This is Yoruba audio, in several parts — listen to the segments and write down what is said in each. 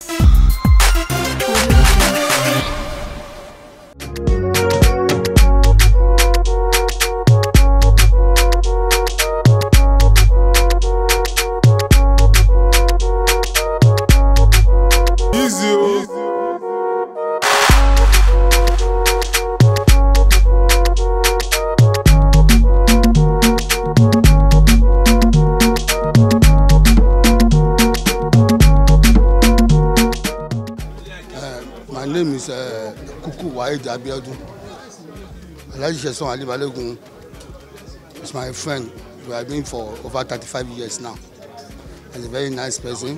My name is Kuku Waheed Abiodun. Alhaji Sheson Ali Balogun is my friend. We have been for over 35 years now. He's a very nice person.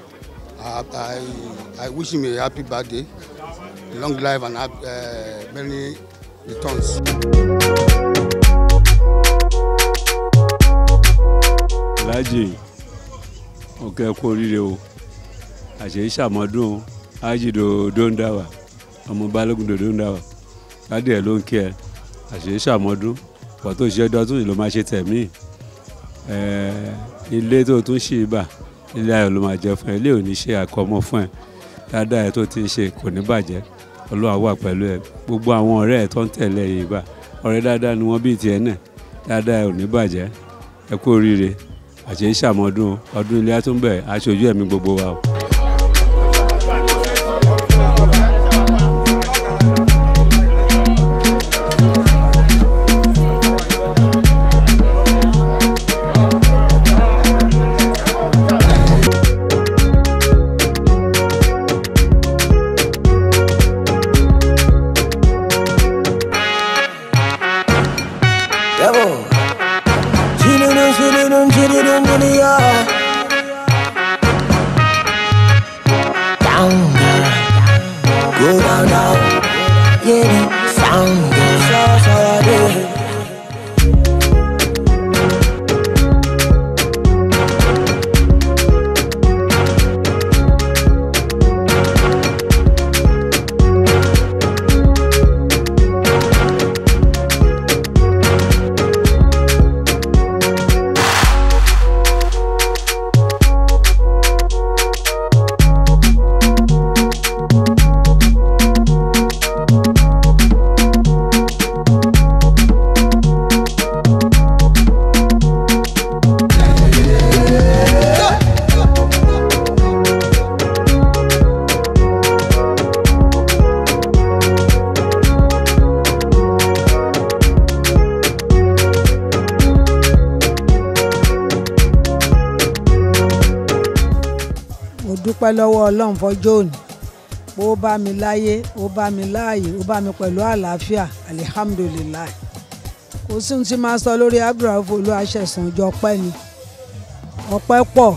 I wish him a happy birthday, long life and many returns. Alhaji, okay, Korire, àṣẹ ìṣàmọ́dún Haji Dondawa, ọmọ Balógun Dondawa, láti ẹ̀ ló ń kí ẹ, àṣẹ ìṣàmọ́dún, pọ̀ tó ṣe dọ́tún ló máa ṣe tẹ̀mí, ilé tó tún ṣì bà, ilé ayọ̀ ló máa jẹ fún ẹ, ilé ò ní ṣe àkọ́mọ́ fún ẹ, dáadáa ẹ tó ti ń ṣe kò ní bàjẹ́, Ọlọ́run á wà pẹ̀lú ẹ, gbogbo àwọn ọ̀rẹ́ ẹ tó ń tẹ̀lé yìí bá, ọ̀rẹ́ dáadáa ni wọ́n bí tiẹ̀ náà, dáadáa ẹ ò ní bàjẹ́, ẹ kú oríire, àṣẹ ìṣàmọ́dún, ọdún ilé á tún bẹ̀, aṣojú ẹ̀mí gbogbo wa o. Go down, down, yeah, sound good. Dúpẹ́ lọ́wọ́ Ọlọ́run fọjọ́ òní, ó bá mi láyé, ó bá mi láàyè, ó bá mi pẹ̀lú àlàáfíà, alihamdulilayi. Kò sí ohun tí máa sọ lórí Abdulrauf Olúwaṣẹ̀san ọjọ́ ọpẹ́ ni, ọpẹ́ pọ̀.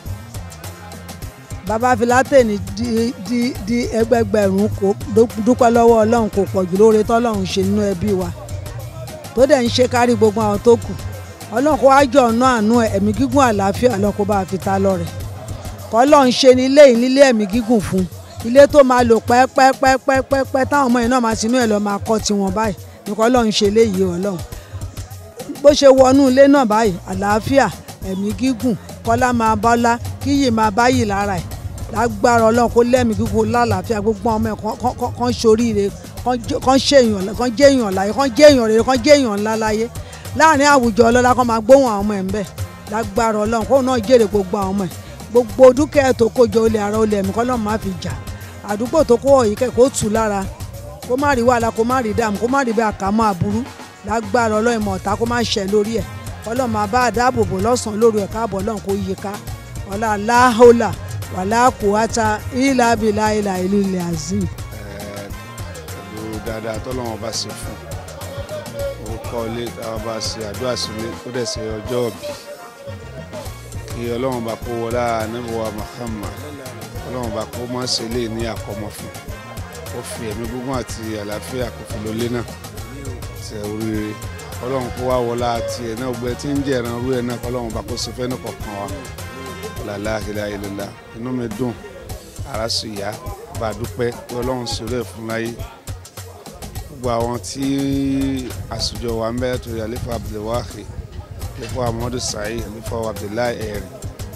Bàbá Filateni di ẹgbẹgbẹ̀rún kò dúpẹ́ lọ́wọ́ Ọlọ́run kò pọ̀jù lóore tọ́lọ́run ṣe nínú ẹbí wa, tó dẹ̀ ń ṣe kárí gbogbo àwọn tó kù. Ọlọ́run kó wá jọ ọ̀nà àánú ẹ̀mí gígùn àlàáfíà, Ọlọ́run kó bá fi ta lọ́rẹ. Kọ́lọ́run ṣe ní ilé yìí nílé ẹ̀mí gígùn fún, ilé tó máa lò pẹ́pẹ́pẹ́pẹ́pẹ́ táwọn ọmọ yìí náà máa sinú ẹ̀ lọ máa kọ́ tiwọn báyìí ní Kọ́lọ́run ṣe léyìí Ọlọ́run. Bó ṣe wọnú ilé náà báyìí, àlàáfíà, ẹ̀mí gígùn, kọ́lá máa bọ́lá, kíyì máa báyìí lára ẹ̀. Lágbára Ọlọ́run kó lẹ́mí gígùn lálàáfíà, gbogbo ọmọ ẹ̀ kan ṣoríire, kan ṣèyàn, kan jẹ́ èèyàn láyé, kan jẹ́ èèyàn rere, kan jẹ́ èèyàn ńlá láyé. Láàárín àwùjọ ọlọ́lá kan máa gbóhùn àwọn ọmọ ẹ̀ ń bẹ̀. Lágbára Ọlọ́run kóun náà jèrè gbogbo àwọn ọmọ ẹ̀. Gbogbo dúkìá tó kójọ olè ara olè ẹ̀mí kọ́lọ́run má fi jà. Àdúgbò tó kó ọ̀yìn kẹ́ kó tù lára, kó má rí wàhálà, kó má rí dààmú, kó má rí bẹ́ẹ̀ àkámọ́ àbúrú. Lágbára Ọlọ́run ìmọ̀ ọ̀tá kó má ṣẹ̀ lórí ẹ̀. Ọlọ́run máa bá àdáàbòbò lọ́sàn-án lórí ẹ̀ káàbọ̀ Ọlọ́run kó yí ká. Ọlá láhólà wàlá quwwata ìlà bíllà ìlà ìlú ilẹ̀ azim. Pẹ̀lú dáadáa tọ́lọ́run bá ṣe fún ó kọ́ ilé táwọn bá ṣe àdúrà sílé ó dẹ̀ ṣe ọjọ́ òbí. Kí Ọlọ́run bá kó wọlá níbọ̀wá Muhammad, Ọlọ́run bá kó mọ́ ṣe lè ní àkọ́mọ́ fún, ó fi ẹ̀mí gígùn àti àlàáfíà kó fi lólé náà ṣe oríire. Ọlọ́run kó wá wọlá tiẹ̀ náà gbẹ tí ń jẹ́ ẹran rú ẹ̀ náà, Ọlọ́run bá kó ṣe fẹ́ náà kọ̀ọ̀kan wa. La ilaha illallah, inú mi dùn, ara sì yá, bá dúpẹ́ pé Ọlọ́run ṣe rẹ̀ fún láyé. Gbogbo àwọn tí àṣùjọ wa ń bẹ́ẹ̀ torí àlefa Abdulwahid, àlefa Muhammadu Saheed, àlefa Abdullahi Ẹ̀rìn,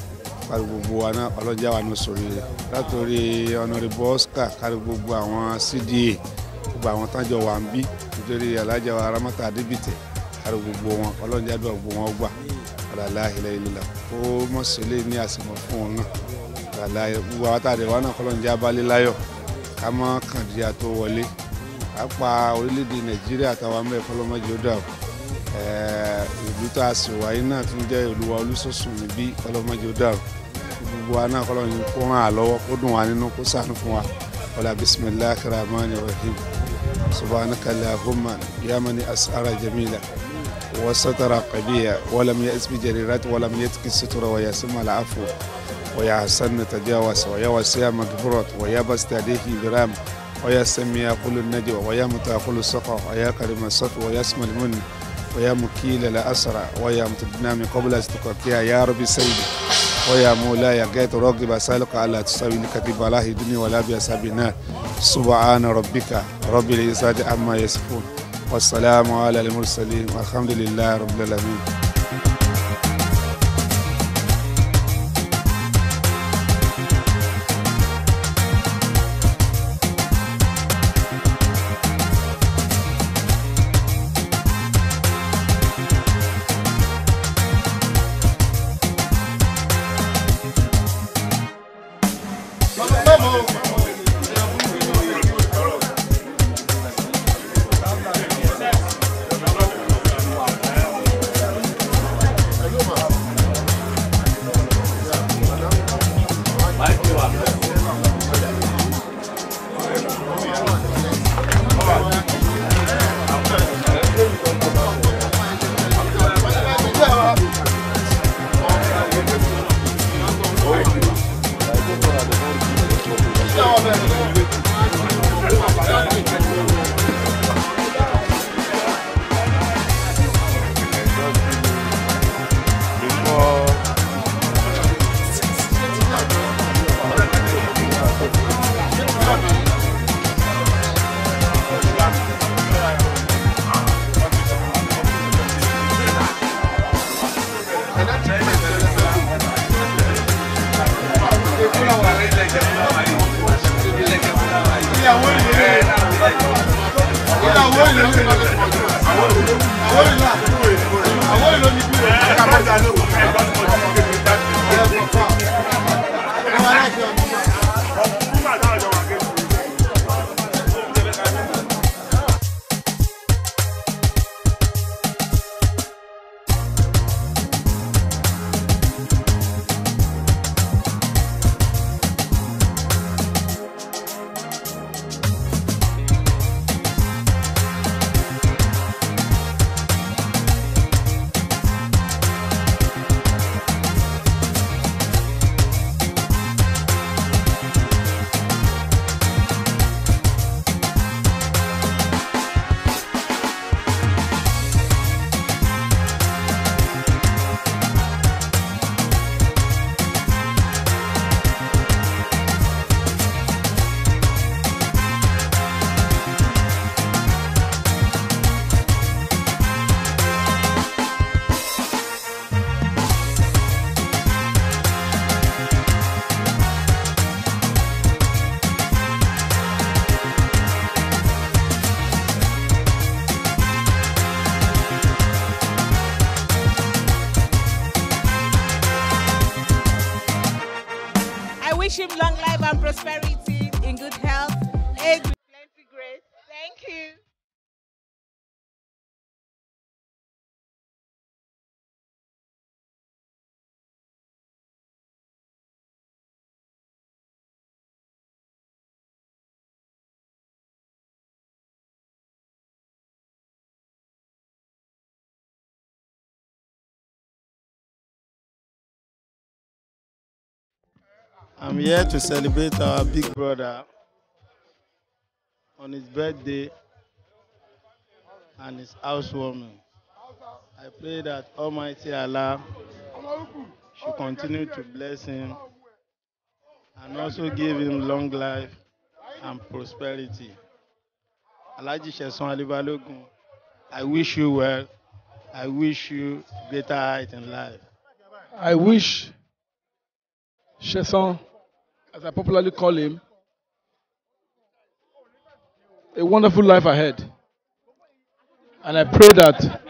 kárí gbogbo wa náà ọlọ́jà wa ní sórí rẹ̀ látòrí Honorable Oscar kárí gbogbo àwọn CDA gbogbo àwọn tájọ wà ń bí nítorí alájà wa Ramata Adébìtẹ̀ kárí gbogbo wọn ọlọ́jà bí gbogbo wọn gbà ọ̀làlá ilẹ̀ ìlera ó mọ̀ sílẹ̀ ní àsìmọ̀ fún wọn náà ọ̀làlá gbogbo àwọn tàdé wa náà kọ́lọ́jà balẹ̀ láyọ̀ ká mọ́ kàndíyà tó wọlé apá orílẹ̀-èdè Nàìjíríà táwa mẹ́rin kọ́lọ́mọ́jì ó dà ìlú tá a sì wáyé náà tún jẹ́ ìlú wa Olúsọ̀sùn níbí kọ́lọ́mọ́jì ó dà gbogbo wa náà kọ́lọ́mọ́jì kó ràn án lọ́wọ́ kó dùn wá nínú kó ṣàánú fún wa wala bisimilahi rahmani rahim subhanaka allahumma ya mani as'ara jamila wa satara qabiya walam ya'is bi jarirat walam yatki sutura wa yasma al'afu wa ya hasan tajawaz wa ya wasiya maghfurat wa ya bastadihi biram ويا سميع كل النجوى ويا متى كل السقى ويا كريم الصف ويا اسم المن ويا مكيل الأسرى ويا متدنا من قبل استقاقها يا ربي سيدي ويا مولاي قيت راقب سالك على تساوي الكتب الله الدنيا ولا بأسابنا سبحان ربك رب العزة عما يصفون والسلام على المرسلين والحمد لله رب العالمين. Wish him long life and prosperity, in good health, age with plenty grace. Thank you. I'm here to celebrate our big brother on his birthday and his housewarming. I pray that Almighty Allah should continue to bless him and also give him long life and prosperity. Alhaji Sheson Ali Balogun, I wish you well. I wish you greater height in life. I wish Sheson, as I popularly call him, a wonderful life ahead. And I pray that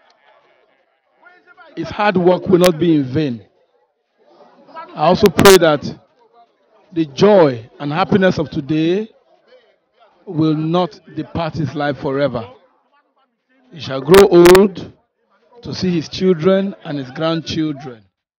his hard work will not be in vain. I also pray that the joy and happiness of today will not depart his life forever. He shall grow old to see his children and his grandchildren.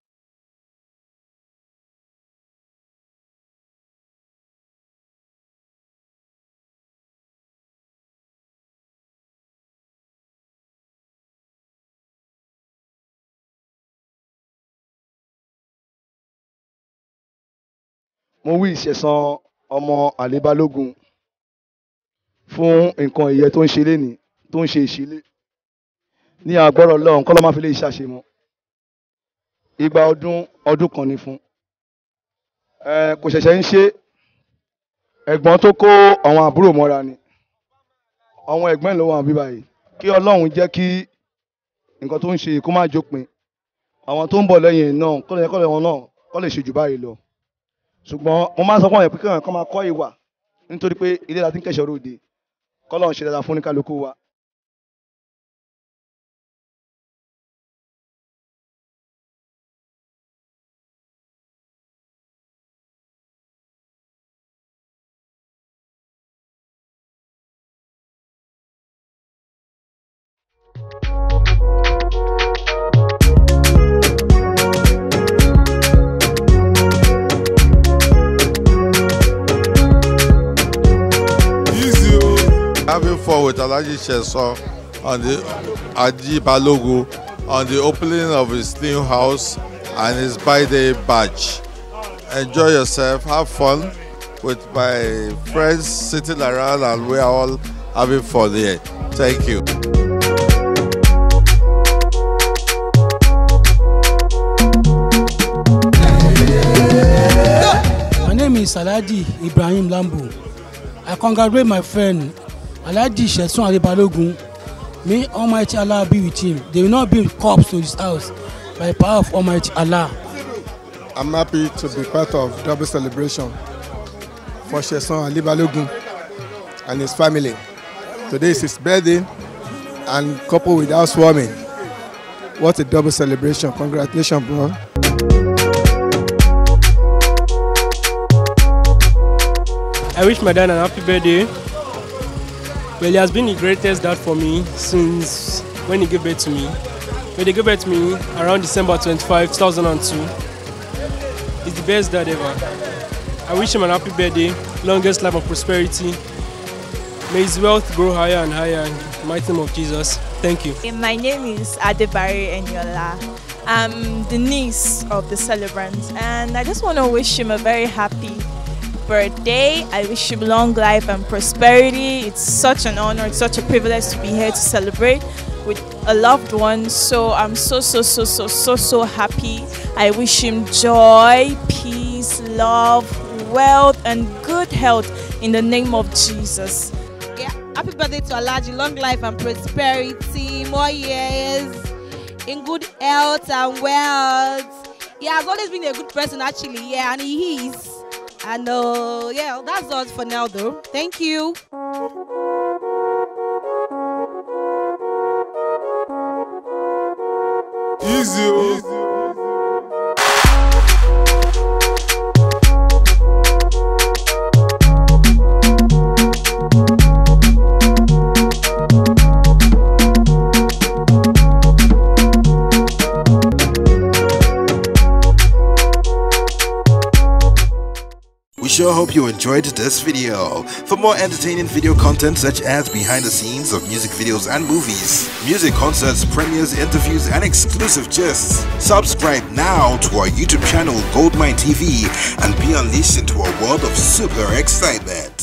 Mo wí Sheson ọmọ Ali Balogun fún nǹkan ìyẹ́ tó ń ṣe lénìí tó ń ṣe ìṣílé ní agbọ́rọ̀ Ọlọ́run kọ́ ló máa fi lè ṣàṣemọ́ igba ọdún kan ní fún kò ṣẹ̀ṣẹ̀ ń ṣe ẹ̀gbọ́n tó kó àwọn àbúrò mọ́ra ni àwọn ẹ̀gbọ́n ló wà bíbá yìí kí Ọlọ́run jẹ́ kí nǹkan tó ń ṣe kó má jópin àwọn tó ń bọ̀ lẹ́yìn náà kọ́lẹ̀ wọn náà kọ́ lè ṣe jù báyìí lọ ṣùgbọ́n mo máa ń sọ fún àwọn ẹ̀pẹ́ kí wọ́n máa kọ́ ìwà nítorí pé ilé la ti ń kẹ́ṣọ̀ ròde kọ́lọ́run ṣe dáadáa fún ní kálukú wa. Having fun with Alhaji Sheson on the Ali Balogun on the opening of his new house and his birthday badge. Enjoy yourself, have fun with my friends sitting around, and we are all having fun here. Thank you. My name is Alhaji Ibrahim Lambo. I congratulate my friend Alhaji Sheson Ali Balogun. May Almighty Allah be with him. They will not bring corpse to his house by the power of Almighty Allah. I'm happy to be part of double celebration for Sheson Ali Balogun and his family. Today is his birthday and coupled with housewarming. What a double celebration. Congratulations, bro. I wish my dad an happy birthday. Well, he has been the greatest dad for me since when he gave birth to me. When he gave birth to me around December 25, 2002. He's the best dad ever. I wish him an happy birthday, longest life of prosperity. May his wealth grow higher and higher in the mighty name of Jesus. Thank you. My name is Adebari Eniola. I'm the niece of the celebrant, and I just want to wish him a very happy birthday. I wish him long life and prosperity. It's such an honor, it's such a privilege to be here to celebrate with a loved one. So I'm so happy. I wish him joy, peace, love, wealth, and good health in the name of Jesus. Yeah, happy birthday to Alhaji, long life and prosperity, more years in good health and wealth. He has always been a good person actually, yeah, and he is. And yeah, that's all for now though. Thank you. Easy. We sure hope you enjoyed this video. For more entertaining video content such as behind the scenes of music videos and movies, music concerts, premieres, interviews, and exclusive gists, subscribe now to our YouTube channel Goldmine TV and be unleashed into a world of super excitement.